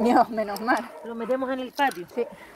Dios, menos mal. Lo metemos en el patio. Sí.